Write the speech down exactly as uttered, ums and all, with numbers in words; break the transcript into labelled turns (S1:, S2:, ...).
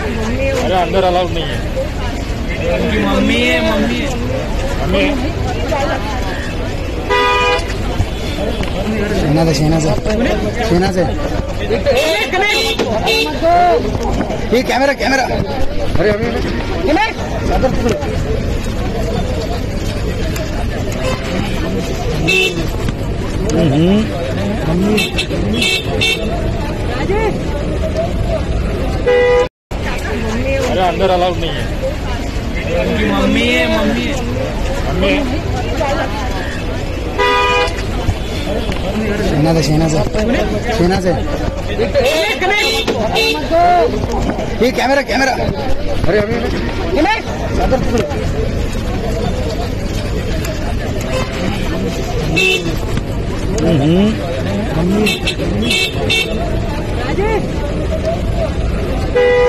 S1: अरे अंदर अलाउड नहीं है।
S2: उनकी मम्मी है, मम्मी है,
S1: मम्मी है।
S3: शहनाज है, शहनाज है, शहनाज है। ये कैमरा कैमरा अरे अभी
S1: अरे अंदर अलाउड नहीं है।
S2: उनकी मम्मी है, मम्मी है,
S1: मम्मी है।
S3: शहनाज है, शहनाज है, शहनाज है। ये कैमरा कैमरा अरे अभी मम्मी